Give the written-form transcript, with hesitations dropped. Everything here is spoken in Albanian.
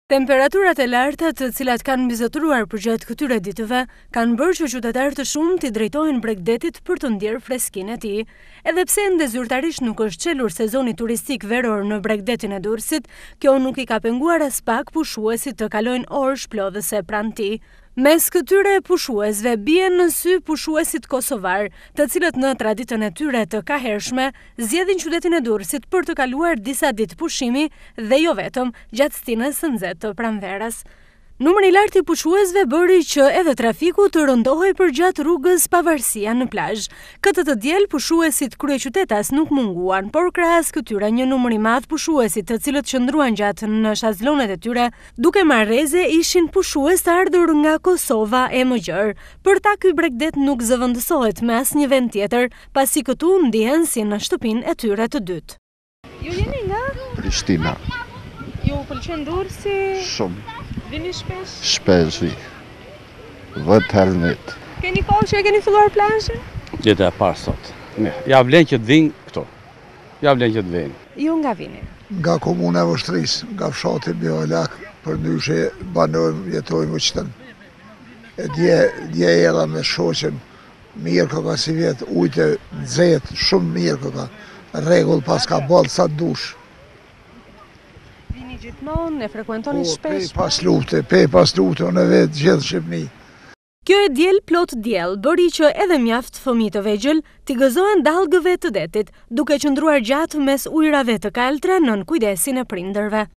Temperaturat e larta të cilat kanë mbizotëruar përgjatë këtyre ditëve kanë bërë që qytetarë të shumë t'i drejtojnë Bregdetit për të ndjerë freskinë e tij. Edhe pse ende zyrtarisht nuk është çelur sezoni turistik veror në Bregdetin e Durrësit, kjo nuk i ka penguar as pak pushuesit të kalojnë orë shplodhëse pranë tij. Mes këtyre pushuesve bien në sy pushuesit kosovar, të cilët në traditën e tyre të kahershme zgjedhin qytetin e Durrësit për të kaluar disa ditë pushimi dhe jo vetëm gjatë stinës së nxehtë të pranverës. Numri i lartë i pushuesve bëri që edhe trafiku të rëndohej përgjatë rrugës Pavarësia në plazh. Këtë të diel pushuesit kryeqytetas nuk munguan, por krahas këtyre një numër i madh pushuesit të cilët qëndruan gjatë në shazlonet e tyre, duke marrëze ishin pushues të ardhur nga Kosova e Mëgjër. Për ta ky Bregdet nuk zëvendësohet me asnjë vend tjetër, pasi këtu ndihen si në shtëpinë e tyre të dytë. Ju jeni nga Prishtina. Ju pëlqen Durrësi? Shumë. Vini shpesh? Shpesh vi. 10 herë në vit. Keni kohë që e keni filluar plazhin? Jeta e parë sot. Ja vlen që të vinë këto. Ja vlen që të vinë. Ju nga vini? Nga komuna e Vështrisë, nga fshati Bioalak, përndryshe banojmë, jetojmë u qëtën. E dje erdha me shoqen, mirë këka si vjetë, ujtë nxehtë, shumë mirë këka. Rregull pas ka ballë sa dush. Vini gjithmonë, e frekuentoni shpesh? Pej pas lufte, unë e vetë gjithë Shqipni. Kjo e diel plot diell bëri që edhe mjaft fëmijë të vegjël t'i gëzohen dallgëve të detit, duke qëndruar gjatë mes ujrave të kaltra nën kujdesin e prindërve.